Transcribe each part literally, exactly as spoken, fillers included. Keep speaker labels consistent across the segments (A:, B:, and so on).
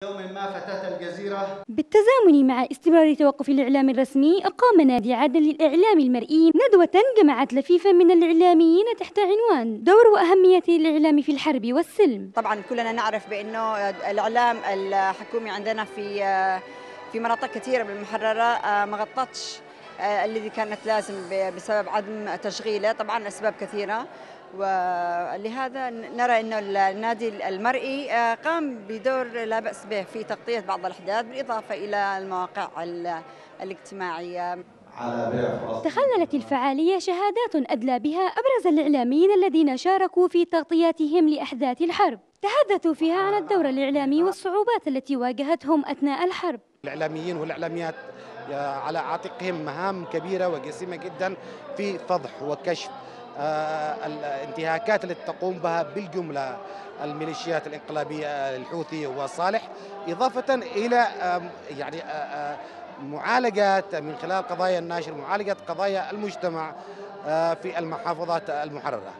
A: يوم ما فتاة الجزيرة.
B: بالتزامن مع استمرار توقف الإعلام الرسمي، أقام نادي عدن للإعلام المرئي ندوة جمعت لفيفا من الإعلاميين تحت عنوان دور وأهمية الإعلام في الحرب والسلم.
C: طبعا كلنا نعرف بأنه الإعلام الحكومي عندنا في في مناطق كثيرة بالمحررة ما غطتش الذي كانت لازم بسبب عدم تشغيله، طبعا أسباب كثيرة، ولهذا نرى أن النادي المرئي قام بدور لا بأس به في تغطية بعض الأحداث بالإضافة إلى المواقع الاجتماعية.
B: تخللت الفعالية شهادات أدلى بها أبرز الإعلاميين الذين شاركوا في تغطياتهم لأحداث الحرب. تحدثوا فيها عن الدور الإعلامي والصعوبات التي واجهتهم أثناء الحرب.
D: الإعلاميين والإعلاميات على عاتقهم مهام كبيرة وجسيمة جدا في فضح وكشف الانتهاكات التي تقوم بها بالجملة الميليشيات الانقلابية الحوثي وصالح، إضافة إلى يعني معالجة من خلال قضايا الناشر، معالجة قضايا المجتمع في المحافظات المحررة.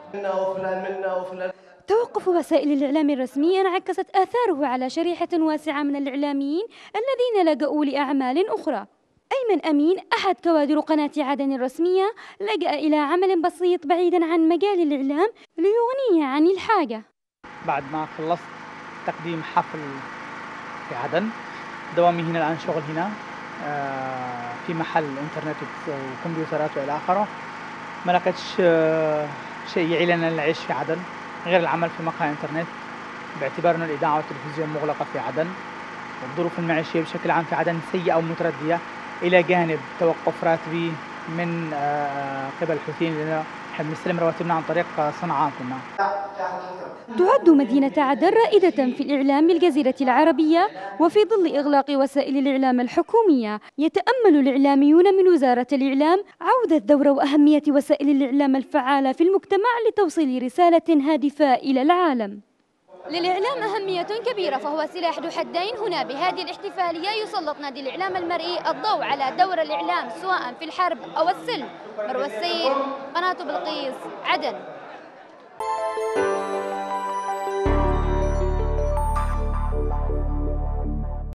B: توقف وسائل الإعلام الرسمي انعكست آثاره على شريحة واسعة من الإعلاميين الذين لجأوا لأعمال أخرى. أيمن أمين أحد كوادر قناة عدن الرسمية لجأ إلى عمل بسيط بعيدا عن مجال الإعلام ليغنيه عن الحاجة.
E: بعد ما خلصت تقديم حفل في عدن، دوامي هنا الآن شغل هنا في محل إنترنت وكمبيوترات وإلى آخره، ما لقيتش شيء يعيلنا العيش في عدن غير العمل في مقهى إنترنت، باعتبار أن الإذاعة والتلفزيون مغلقة في عدن، والظروف المعيشية بشكل عام في عدن سيئة ومتردية، إلى جانب توقف راتبي من قبل الحوثيين لأننا نحب نستلم رواتبنا عن طريق صنعاء. كنا
B: تعد مدينة عدن رائدة في الإعلام بالجزيرة العربية، وفي ظل إغلاق وسائل الإعلام الحكومية يتأمل الإعلاميون من وزارة الإعلام عودة دور وأهمية وسائل الإعلام الفعالة في المجتمع لتوصيل رسالة هادفة إلى العالم. للإعلام أهمية كبيرة، فهو سلاح ذو حدين. هنا بهذه الاحتفالية يسلط نادي الإعلام المرئي الضوء على دور الإعلام سواء في الحرب أو السلم. مروى السيد، قناة بلقيس، عدن.